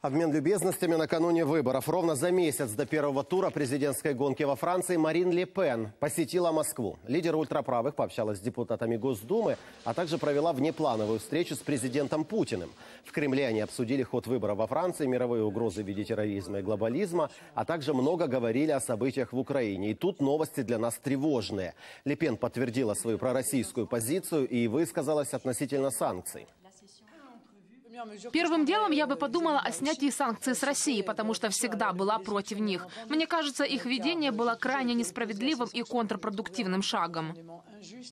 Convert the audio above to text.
Обмен любезностями накануне выборов. Ровно за месяц до первого тура президентской гонки во Франции Марин Ле Пен посетила Москву. Лидер ультраправых пообщалась с депутатами Госдумы, а также провела внеплановую встречу с президентом Путиным. В Кремле они обсудили ход выборов во Франции, мировые угрозы в виде терроризма и глобализма, а также много говорили о событиях в Украине. И тут новости для нас тревожные. Ле Пен подтвердила свою пророссийскую позицию и высказалась относительно санкций. Первым делом я бы подумала о снятии санкций с России, потому что всегда была против них. Мне кажется, их введение было крайне несправедливым и контрпродуктивным шагом.